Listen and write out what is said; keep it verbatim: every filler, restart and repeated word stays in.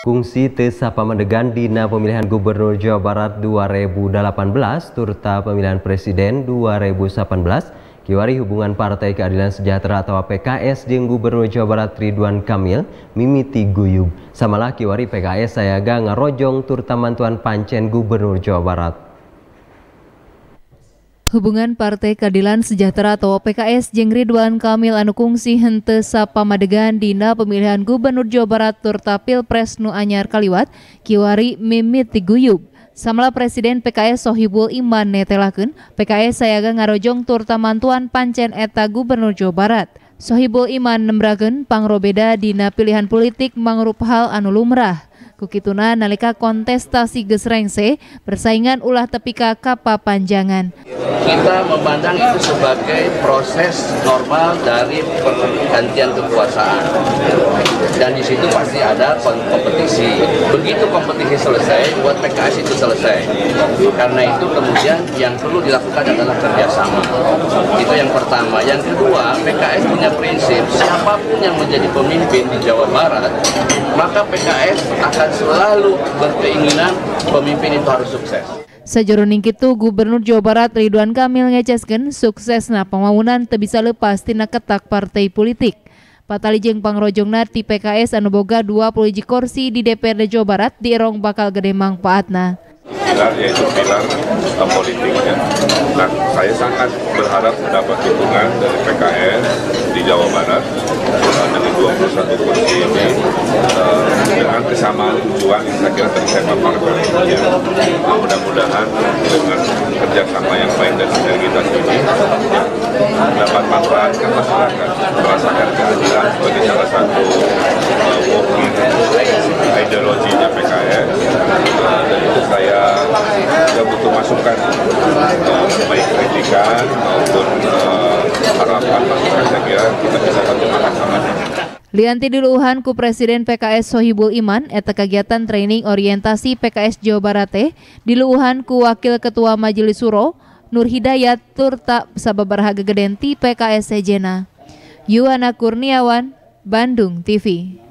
Kungsi teu sapamadegan dina pemilihan Gubernur Jawa Barat dua ribu delapan belas turta pemilihan Presiden dua ribu delapan belas kiwari hubungan Partai Keadilan Sejahtera atau P K S jeung Gubernur Jawa Barat Ridwan Kamil mimiti guyub. Samalah kiwari P K S sayaga ngarojong turta mantuan pancen Gubernur Jawa Barat. Hubungan Partai Keadilan Sejahtera atau P K S jeung Ridwan Kamil anu kungsi henteu sapamadegan dina pemilihan Gubernur Jawa Barat turta Pilpres nu anyar kaliwat kiwari mimiti guyub. Samala Presiden P K S Sohibul Iman netelakeun P K S sayaga ngarojong turta mantuan pancen eta Gubernur Jawa Barat. Sohibul Iman nembrakeun pangrobeda dina pilihan politik mangrup hal anu lumrah. Kukituna nalika kontestasi geus rengse, persaingan ulah tepi ka kapapanjangan. Kita memandang itu sebagai proses normal dari pergantian kekuasaan. Dan di situ pasti ada kompetisi. Begitu kompetisi selesai, buat P K S itu selesai. Karena itu kemudian yang perlu dilakukan adalah kerjasama. Itu yang pertama. Yang kedua, P K S punya prinsip, siapapun yang menjadi pemimpin di Jawa Barat, maka P K S akan selalu berkeinginan pemimpin itu harus sukses. Sajroning kitu Gubernur Jawa Barat Ridwan Kamil ngeceskeun suksesna pamawunan teu bisa leupas tina ketak partai politik. Patali jeung pangrojongna ti P K S anu boga dua puluh hiji kursi di D P R D Jawa Barat dierong bakal gede mangpaatna. Pilar yaitu pilar uh, politiknya. Nah, saya sangat berharap mendapat dukungan dari P K S di Jawa Barat uh, dengan dua puluh satu kursi ini uh, dengan kesamaan tujuan yang saya kira tadi saya paparkan. Ya, uh, mudah-mudahan dengan kerjasama yang baik dan sinergitas ini ya, dapat manfaatkan masyarakat merasakan keadilan sebagai salah satu uh, working ideologinya P K S. Uh, dan itu saya tidak butuh masukan, uh, baik kritikan maupun uh, harapan masukan, saya kira kita bisa bantu sama-sama. Lianti diluuhan ku Presiden P K S Sohibul Iman eta kegiatan training orientasi P K S Jawa Barat teh diluuhan ku Wakil Ketua Majelis Suro Nur Hidayat turta sababaraha gegeden ti P K S sejena. Yuwana Kurniawan, Bandung T V.